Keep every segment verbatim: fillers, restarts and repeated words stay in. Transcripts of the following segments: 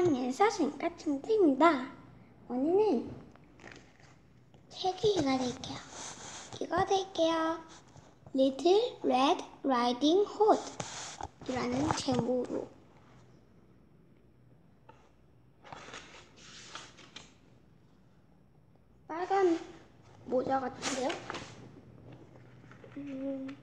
학년에서 지금까지 준태입니다. 오늘은 책이 이거 될게요. 이거 될게요. Little Red Riding Hood 이라는 제목으로 빨간 모자 같은데요? 음.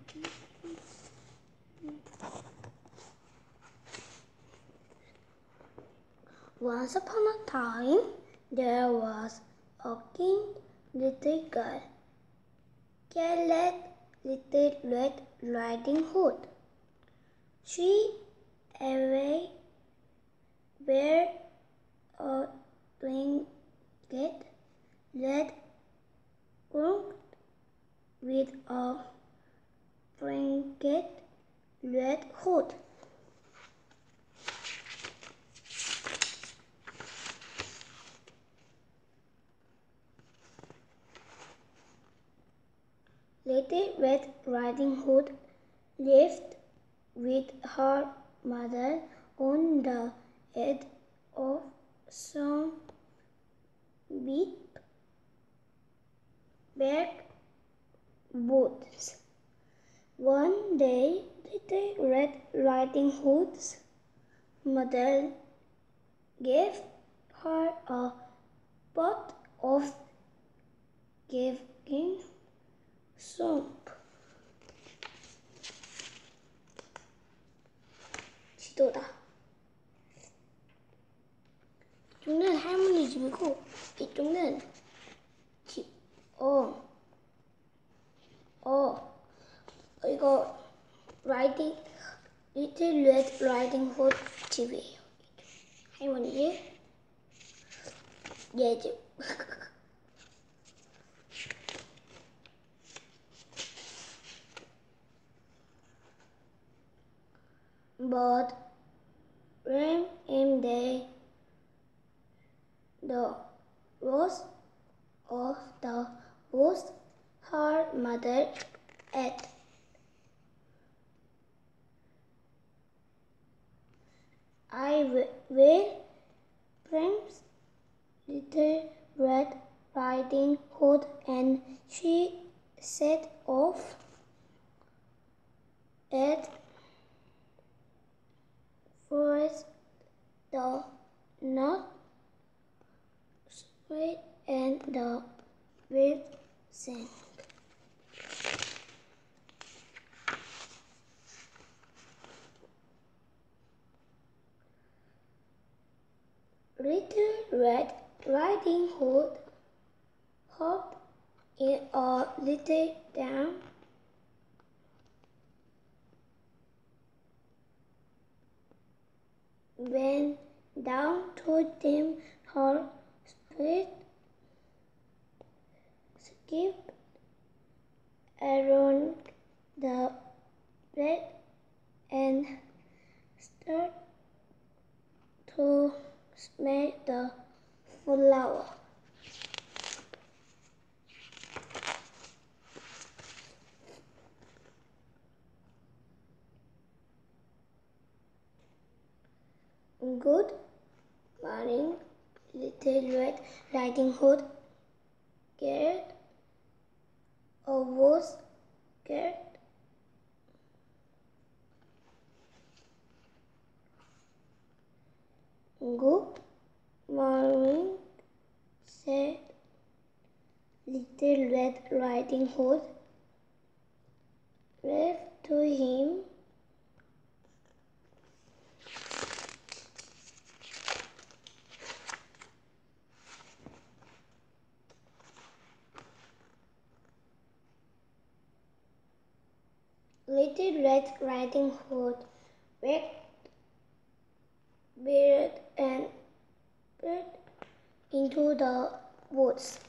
Once upon a time, there was a cute little girl called Little Red Riding Hood. She always wore a trinket red cloak with a trinket red hood. Little Red Riding Hood lived with her mother on the edge of some big backwoods. One day, Little Red Riding Hood's mother gave her a pot of giving soup. 지도다. 이쪽은 할머니 집이고 이쪽은 집. 어. 어. 이거 라이딩 리틀 레드 라이딩 훗 집이에요. 할머니 집. 얘 집. But when in the the rose of the woods, her mother ate. I will Prince Little Red Riding Hood, and she set off at first the north straight and the wind sang. Little Red Riding Hood hopped in a little town. Went down to dim her spirit, skipped around the bed, and started to smell the flower. Good morning, Little Red Riding Hood. Get a was get Good morning, said Little Red Riding Hood. Waved to him. Little Red Riding Hood walked beard and beard into the woods.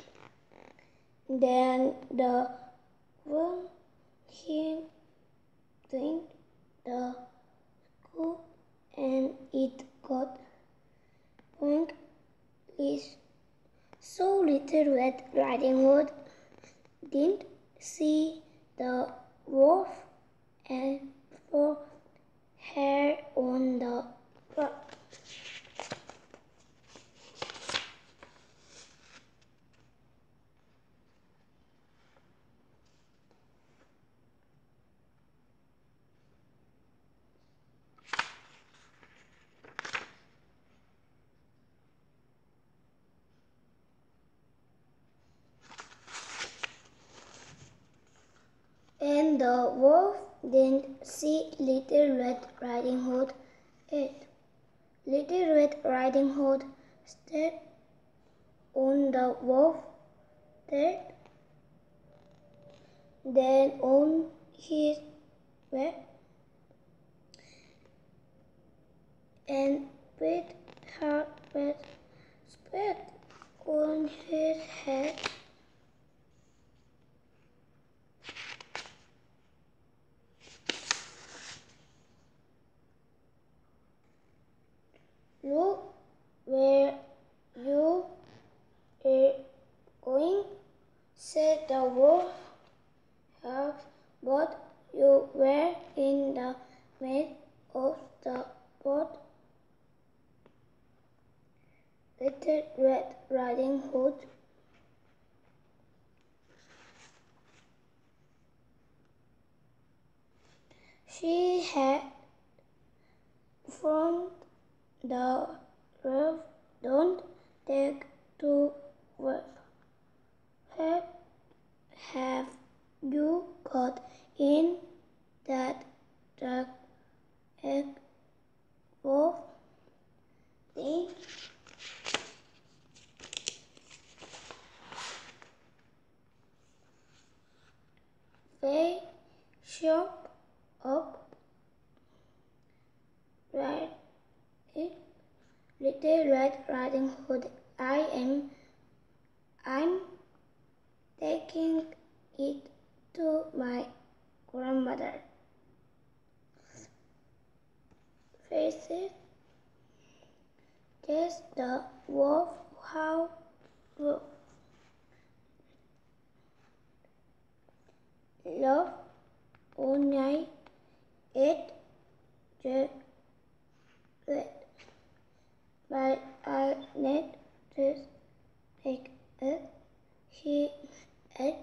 Then the one he drank the scoop and it got pink. So Little Red Riding Hood didn't see the wolf and for hair on the rock. Then the wolf didn't see Little Red Riding Hood it. Little Red Riding Hood stepped on the wolf's head, then on his back, and put her bed spread on his head. Look where you are going, said the wolf. Have but you were in the midst of the boat. Little Red Riding Hood she had from the roof. Don't take to work. Have, have you got in that dark egg wolf thing? They shop up right it. Little Red Riding Hood, I am I'm taking it to my grandmother. Face it. Guess the wolf how to love all night it just it. But I need to take it. He ate.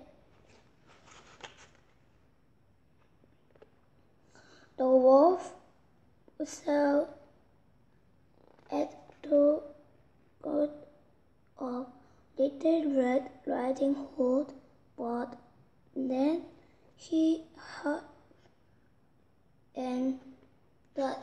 The wolf saw it too good of Little Red Riding Hood, but then he heard and that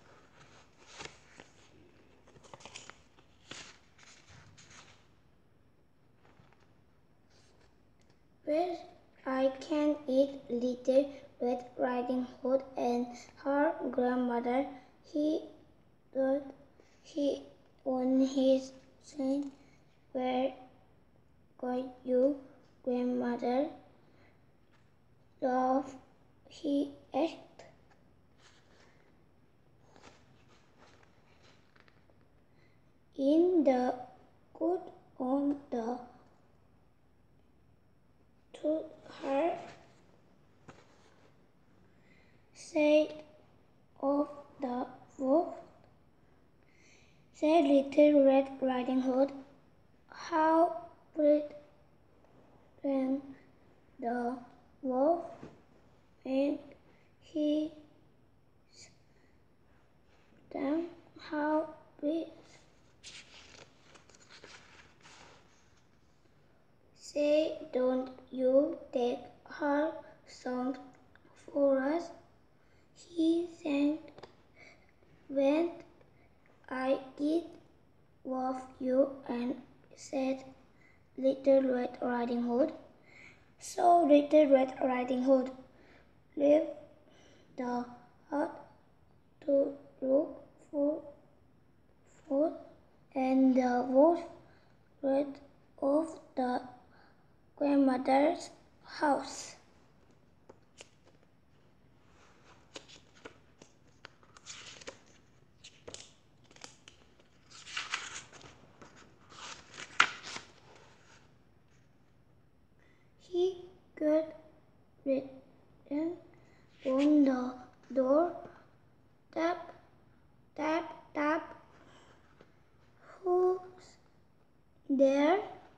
where I can eat Little Red Riding Hood and her grandmother. He thought he on his son. Where got you, grandmother? Love, he asked. In the good on the to her said of the wolf, said Little Red Riding Hood, how pretty the wolf and he down how big. Say, don't you take her some for us? He said, when I get off you and said Little Red Riding Hood. So Little Red Riding Hood left the hut to look for food, and the wolf ran off the grandmother's house. He got written on the door, tap, tap, tap. Who's there?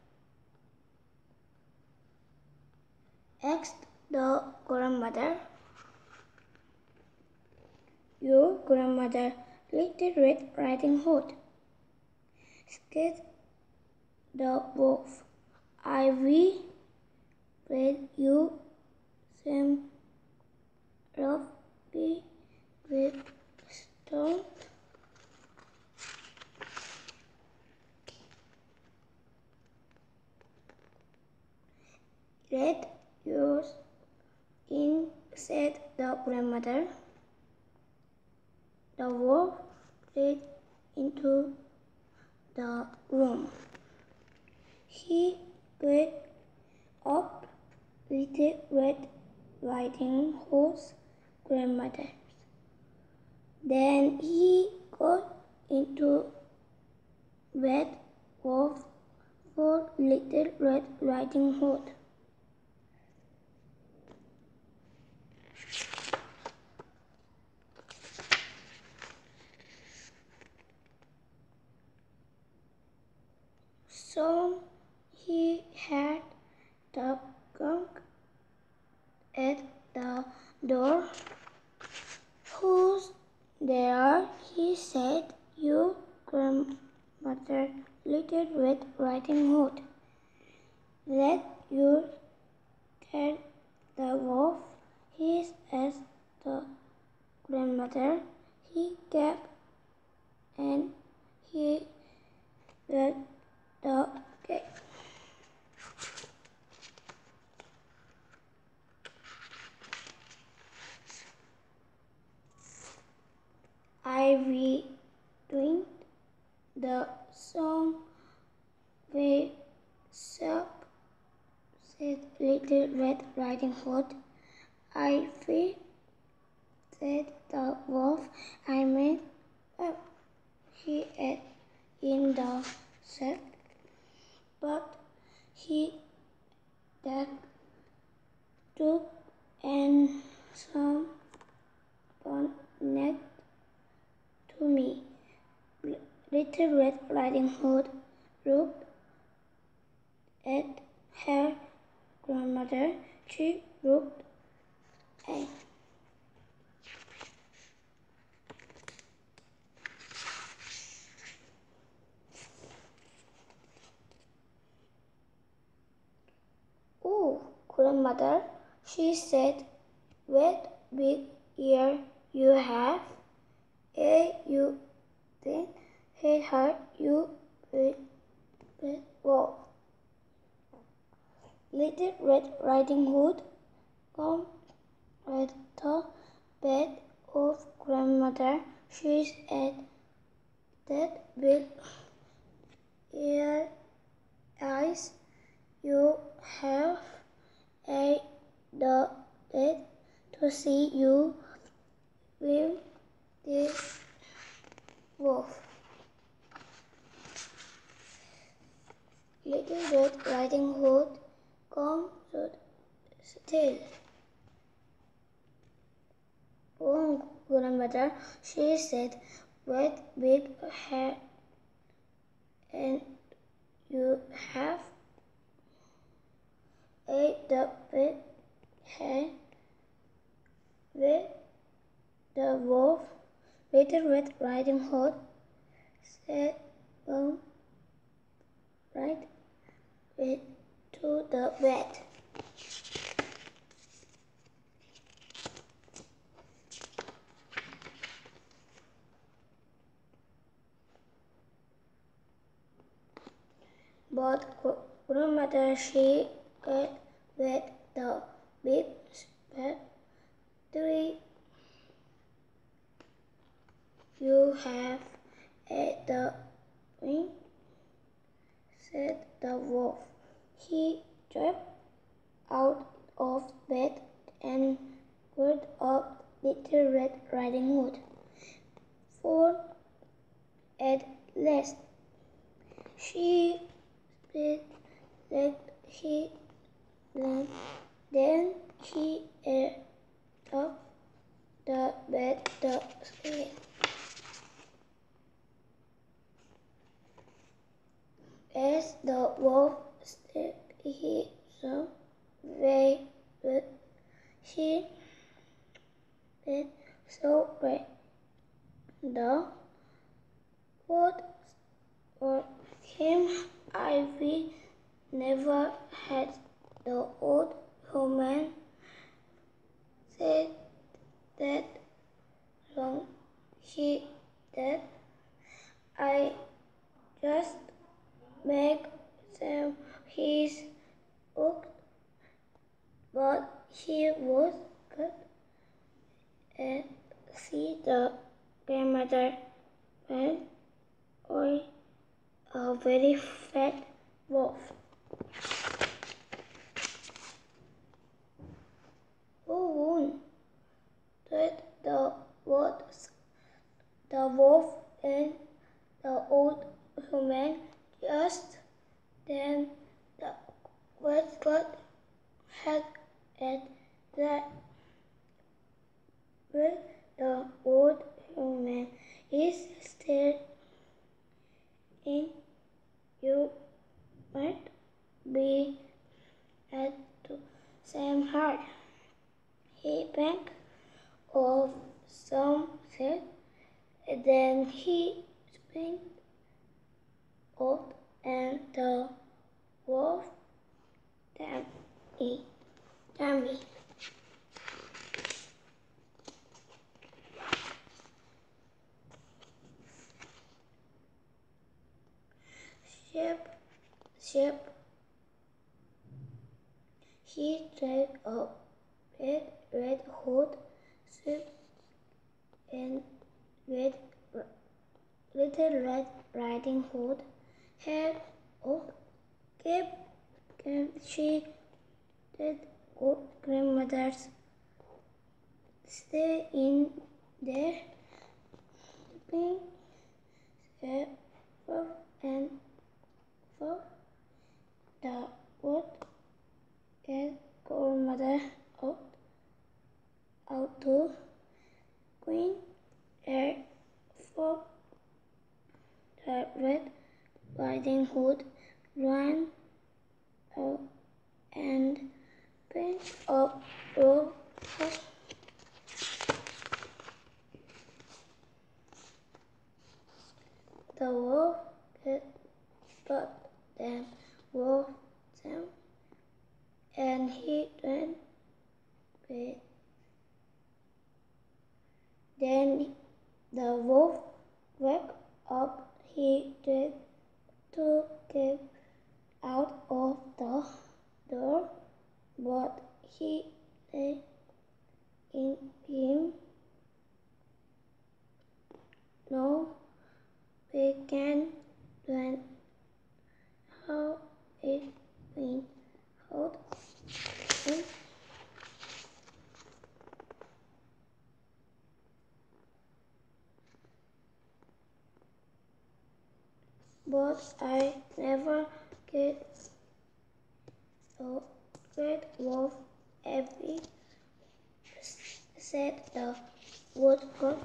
Asked the grandmother. Your grandmother, Little Red Riding Hood, said the wolf. I will bring you some rough with stone. Let yours in, said the grandmother. The wolf ran into the room. He picked up Little Red Riding Hood's grandmother. Then he got into bed with for Little Red Riding Hood. So he had the gong at the door. Who's there? He said. Your grandmother, Little Red Riding Hood. Let you tell the wolf. He asked the grandmother. He kept and he let the gate. I will doing the song with up, said Little Red Riding Hood. I feel, said the wolf. I made up, he ate in the sack, but he that took and some bonnet to me. Little Red Riding Hood looked at her grandmother. She looked at Oh, grandmother, she said, what big ear you have. Eh, you then he heard you big, big wolf. Little Red Riding Hood come at the bed of grandmother. She said, that big ear eyes you have, I the dead to see you will this wolf. Little Red Riding Hood come stood still. Oh, grandmother, she said, what big hair and you have. I the big hair with the wolf. Little Red Riding Hood said, go right with to the bed. But grandmother, she got with the big bed tree you have at the wing, said the wolf. He jumped out of bed and caught up Little Red Riding Hood. For at last she split like he land. Then he ate up the bed the skin. As the wolf stepped, he saw very good. He did so great. The wood for him I will never had the old woman said that long he that I just make them his hook, but he was good at see the grandmother went on a very fat wolf. Who won? That the wolf, the wolf and the old human. Just then the wolf got had at that with the old human is still in. You might be at the same heart. He banked off some said, then he sprang out and the wolf damn it, damn it. Sheep, sheep. He tried a red, red hood suit and red, little Red Riding Hood had of kept she did good grandmothers stay in there being and for the wood and grandmother out out to Queen Air for the Red Riding Hood ran out and picked up rope. The wolf got them, wolf them, and he went with. Then the wolf woke up. He tried to get out of the door, but he lay in him. No, we can learn how it been hold in. But I never get a great wolf every said the woodcock.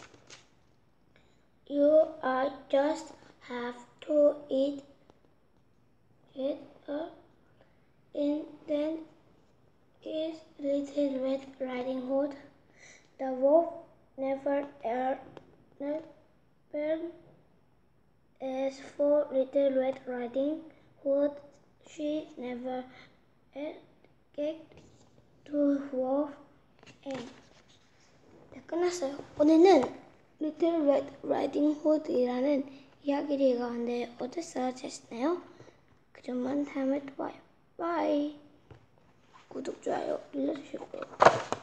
You are just have to eat it up, and then is Little Red Riding Hood. The wolf never er, never as for Little Red Riding Hood, she never get to wolf and. 네, 끝났어요. 오늘은 Little Red Riding Hood이라는 이야기를 읽었는데 어땠어요? 재밌나요? 그 점만 다음에 또 봐요. 바이. 구독, 좋아요 눌러주시고요.